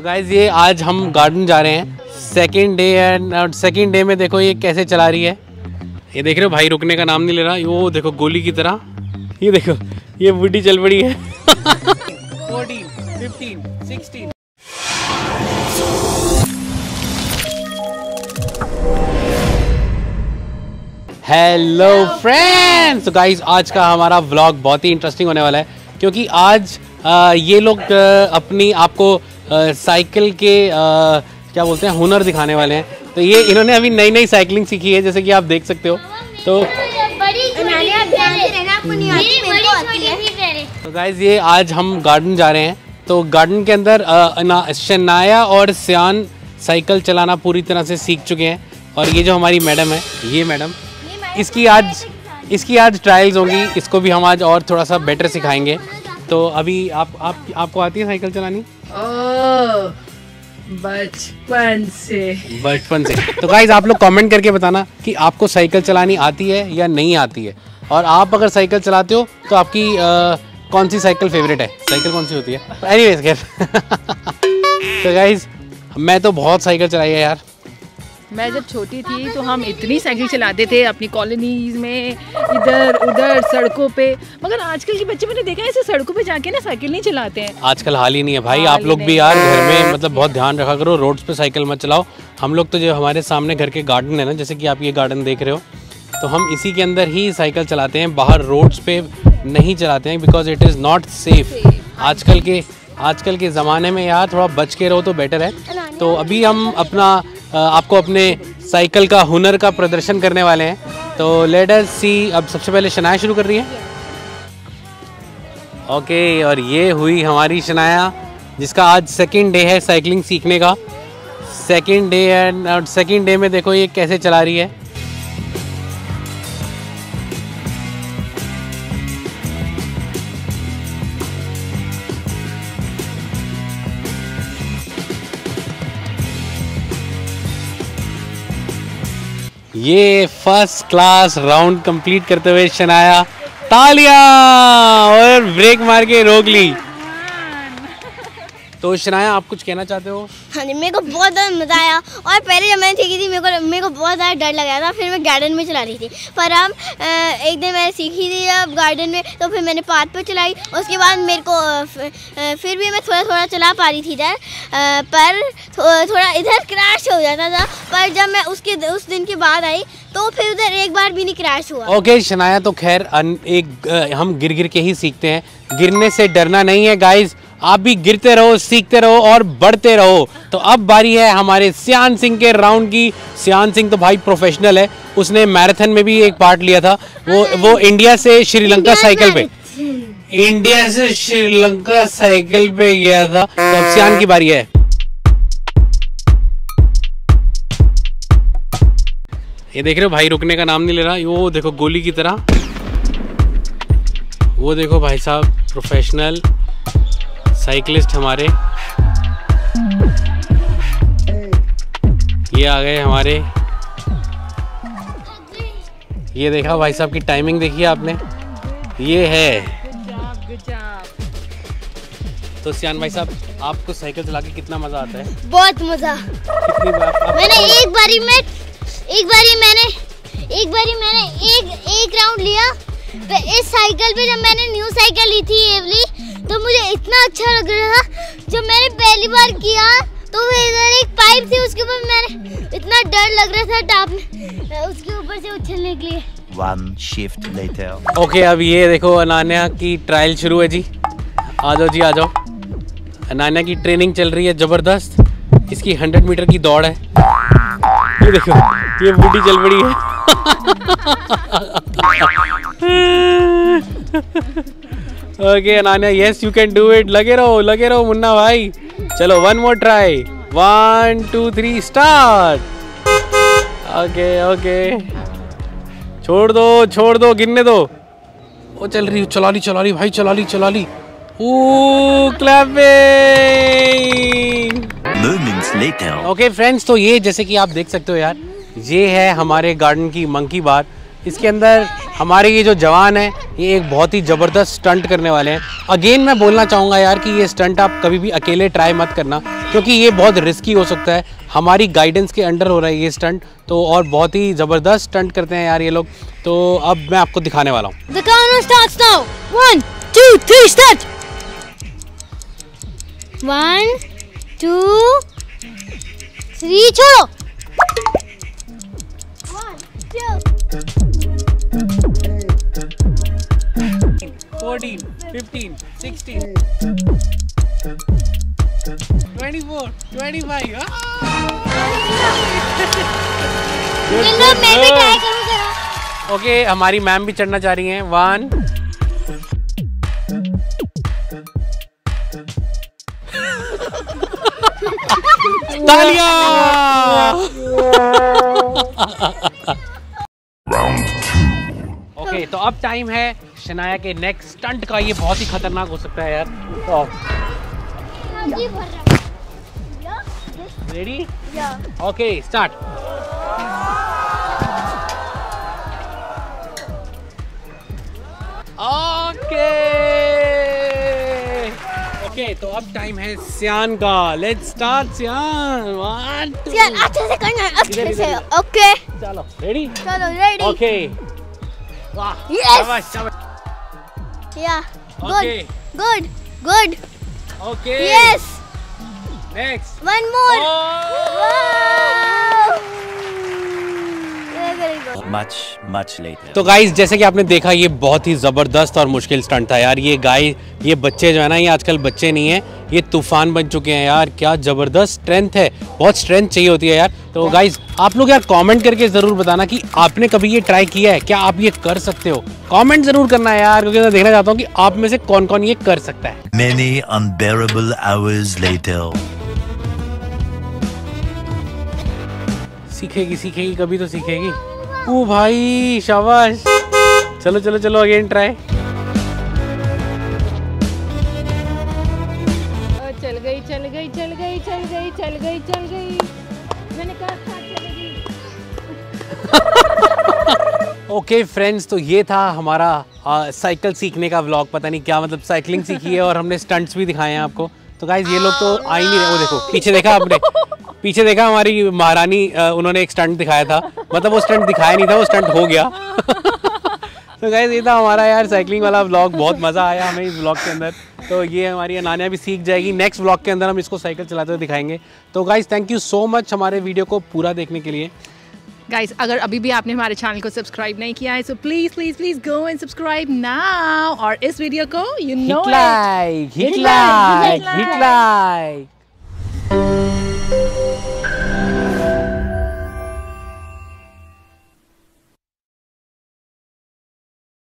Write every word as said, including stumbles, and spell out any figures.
Guys ये आज हम गार्डन जा रहे हैं second day and second day में देखो ये कैसे चला रही है। ये देख रहे हो भाई रुकने का नाम नहीं ले रहा। वो देखो गोली की तरह, ये देखो ये बूढ़ी चल पड़ी है। Fourteen, fifteen, sixteen. Hello friends, तो गाइज आज का हमारा व्लॉग बहुत ही इंटरेस्टिंग होने वाला है क्योंकि आज आ, ये लोग आ, अपनी आपको आ, साइकिल के आ, क्या बोलते हैं हुनर दिखाने वाले हैं। तो ये इन्होंने अभी नई नई साइकिलिंग सीखी है जैसे कि आप देख सकते हो। तो तो गाइज ये आज हम गार्डन जा रहे हैं। तो गार्डन के अंदर आ, शनाया और सियान साइकिल चलाना पूरी तरह से सीख चुके हैं और ये जो हमारी मैडम है, ये मैडम इसकी आज इसकी आज ट्रायल्स होंगी। इसको भी हम आज और थोड़ा सा बेटर सिखाएंगे। तो अभी आप आप आपको आती है साइकिल चलानी? ओह, बचपन से बचपन से। तो गाइज आप लोग कमेंट करके बताना कि आपको साइकिल चलानी आती है या नहीं आती है, और आप अगर साइकिल चलाते हो तो आपकी आ, कौन सी साइकिल फेवरेट है, साइकिल कौन सी होती है। एनीवेज खैर। तो गाइज मैं तो बहुत साइकिल चलाई है यार। मैं जब छोटी थी तो हम इतनी साइकिल चलाते थे अपनी कॉलोनीज में, इधर उधर सड़कों पे। मगर आजकल के बच्चे मैंने देखा है ऐसे सड़कों पे जाके ना साइकिल नहीं चलाते हैं। आजकल हाल ही नहीं है भाई। आप लोग भी यार घर में मतलब बहुत ध्यान रखा करो, रोड्स पे साइकिल मत चलाओ। हम लोग तो जो हमारे सामने घर के गार्डन है ना, जैसे कि आप ये गार्डन देख रहे हो, तो हम इसी के अंदर ही साइकिल चलाते हैं, बाहर रोड्स पे नहीं चलाते हैं because it is not safe. आजकल के आजकल के ज़माने में यार थोड़ा बच के रहो तो बेटर है। तो अभी हम अपना आपको अपने साइकिल का हुनर का प्रदर्शन करने वाले हैं। तो लेट अस सी। अब सबसे पहले शनाया शुरू कर रही है। ओके, और ये हुई हमारी शनाया जिसका आज सेकंड डे है साइकिलिंग सीखने का। Second day and second day में देखो ये कैसे चला रही है। ये फर्स्ट क्लास राउंड कंप्लीट करते हुए शनाया तालियां, और ब्रेक मार के रोक ली। तो शनाया आप कुछ कहना चाहते हो? हाँ जी, मेरे को बहुत ज़्यादा मज़ा आया। और पहले जब मैंने सीखी थी मेरे को मेरे को बहुत ज़्यादा डर लगा था, फिर मैं गार्डन में चला रही थी। पर हम एक दिन मैंने सीखी थी जब गार्डन में, तो फिर मैंने पाथ पे चलाई। उसके बाद मेरे को फिर भी मैं थोड़ा थोड़ा चला पा रही थी इधर, पर थोड़ा इधर क्रैश हो जाता था। पर जब मैं उसके उस दिन के बाद आई तो फिर उधर एक बार भी नहीं क्रैश हुआ। ओके okay, शनाया तो खैर एक हम गिर गिर के ही सीखते हैं, गिरने से डरना नहीं है गाइज। आप भी गिरते रहो, सीखते रहो और बढ़ते रहो। तो अब बारी है हमारे सियान सिंह के राउंड की। सियान सिंह तो भाई प्रोफेशनल है, उसने मैराथन में भी एक पार्ट लिया था। वो वो इंडिया से श्रीलंका साइकिल पे इंडिया से श्रीलंका साइकिल पे गया था। तो अब सियान की बारी है। ये देख रहे हो भाई रुकने का नाम नहीं ले रहा। वो देखो गोली की तरह, वो देखो भाई साहब प्रोफेशनल साइकिलिस्ट हमारे। ये आ गए हमारे। ये देखा भाई साहब की टाइमिंग देखिए आपने, ये है। तो सियान भाई साहब आपको साइकिल चला के कितना मजा आता है? बहुत मजा। कितनी बार मैंने एक बारी में एक बारी मैंने एक बारी मैंने एक एक राउंड लिया। तो इस साइकिल पे जब मैंने न्यू साइकिल ली थी एवली, तो मुझे इतना अच्छा लग रहा था। जब मैंने पहली बार किया तो इधर एक पाइप थी, उसके ऊपर मैंने इतना डर लग रहा था टापने, उसके ऊपर से उछलने के लिए। One shift later. Okay okay, अब ये देखो अनान्या की ट्रायल शुरू है जी। आ जाओ जी, आ जाओ। अनान्या की ट्रेनिंग चल रही है जबरदस्त। इसकी हंड्रेड मीटर की दौड़ है। ये देखो ये बूढ़ी चल पड़ी है। Okay Ananya, yes you can do it. लगे रहो लगे रहो मुन्ना भाई। चलो one more try. One two three start. Okay okay, छोड़ दो छोड़ दो, गिरने दो। वो चल रही, चला ली चला ली भाई, चला ली चला ली। ओके फ्रेंड्स, तो ये जैसे कि आप देख सकते हो यार, ये है हमारे गार्डन की मंकी बार। इसके अंदर हमारे ये जो जवान है ये एक बहुत ही ज़बरदस्त स्टंट करने वाले हैं। अगेन मैं बोलना चाहूँगा यार कि ये स्टंट आप कभी भी अकेले ट्राई मत करना, क्योंकि ये बहुत रिस्की हो सकता है। हमारी गाइडेंस के अंडर हो रहा है ये स्टंट, तो और बहुत ही ज़बरदस्त स्टंट करते हैं यार ये लोग। तो अब मैं आपको दिखाने वाला हूँ। The countdown starts now. One, two, three, start. One, two, three, छोड़ो. One, two. fourteen, fifteen, sixteen, twenty-four, twenty-five. चलो मैं भी ट्राई करूँ जरा. ओके, हमारी मैम भी चढ़ना चाह रही हैं। वन तालियां। ओके, तो अब टाइम है शनाया के नेक्स्ट स्टंट का। ये बहुत ही खतरनाक हो सकता है यार। तो ready? Okay, start. Okay okay, तो अब टाइम है सियान का। Let's start Siyan. One two. Siyan अच्छे से करना है, अच्छे इधर, से. इधर, ओके. चलो रेडी? चलो रेडी. ओके, वाह, Yes. शाबाश शाबाश। Yeah. Okay. Good. Good. Good. Okay, Yes. Next. One more. Oh. Wow. Very good. Much, much later. तो गाइस, जैसे कि आपने देखा, ये बहुत ही ज़बरदस्त और मुश्किल स्टंट था यार। ये गाय, ये बच्चे जो है ना, ये आजकल बच्चे नहीं हैं, ये तूफान बन चुके हैं यार। क्या ज़बरदस्त स्ट्रेंथ है, बहुत स्ट्रेंथ चाहिए होती है यार। तो गाइस, आप लोग यार कमेंट करके ज़रूर बताना कि आपने कभी ये ट्राई किया है, क्या आप ये कर सकते हो। कमेंट ज़रूर करना है यार, क्योंकि मैं देखना चाहता हूँ कि आप में से कौन कौन ये कर सकता है। Many unbearable hours later. सीखेगी सीखेगी कभी तो सीखेगी। ओ भाई शाबाश। चलो चलो चलो, अगेन ट्राई। चल गई चल गई चल गई चल गई चल गई चल गई मैंने कहा था चलेगी। ओके फ्रेंड्स, तो ये था हमारा आ, साइकिल सीखने का व्लॉग। पता नहीं क्या मतलब, साइकिलिंग सीखी है और हमने स्टंट्स भी दिखाए हैं आपको। तो गाइज, ये लोग तो आ ही नहीं रहे। वो देखो पीछे देखा आपने, पीछे देखा हमारी महारानी, उन्होंने एक स्टंट दिखाया था। मतलब वो स्टंट दिखाया नहीं था, वो स्टंट हो गया। तो गाइज, ये था हमारा यार साइकिलिंग वाला व्लॉग। बहुत मज़ा आया हमें इस व्लॉग के अंदर। तो ये हमारी अनान्या भी सीख जाएगी। नेक्स्ट व्लॉग के अंदर हम इसको साइकिल चलाते हुए दिखाएंगे। तो guys, thank you so much हमारे वीडियो को पूरा देखने के लिए। गाइस, अगर अभी भी आपने हमारे चैनल को सब्सक्राइब नहीं किया है, so please please please go and subscribe now. और इस वीडियो को you know hit like, hit like, hit like.